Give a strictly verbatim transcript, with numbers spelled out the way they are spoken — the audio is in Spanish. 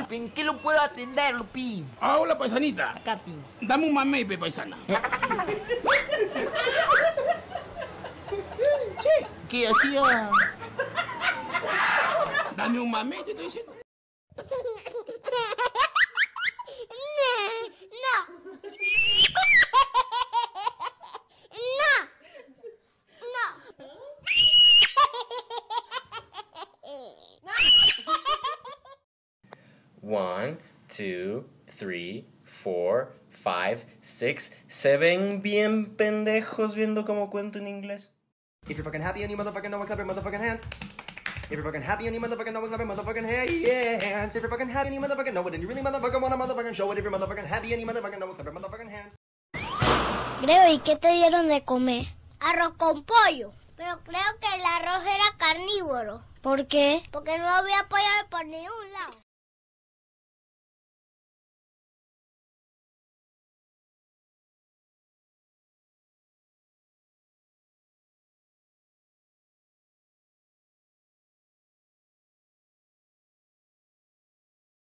¿En qué lo puedo atender, Lupi? Ah, hola, paisanita. Acá, pi. Dame un mamey, pe, paisana. Sí. ¿Qué hacía? Dame un mamey, te estoy diciendo. One, two, three, four, five, six, seven. Bien pendejos viendo cómo cuento en inglés. If you're fucking happy and you motherfucking know it, clap your motherfucking hands. If you're fucking happy and you motherfucking know it, clap your motherfucking hands. If you're fucking happy and you motherfucking know it, and you really motherfucking wanna motherfucking show it. If you're motherfucking happy and you motherfucking know it, clap your motherfucking hands. Gregory, ¿qué te dieron de comer? Arroz con pollo. Pero creo que el arroz era carnívoro. ¿Por qué? Porque no había pollo por ningún lado.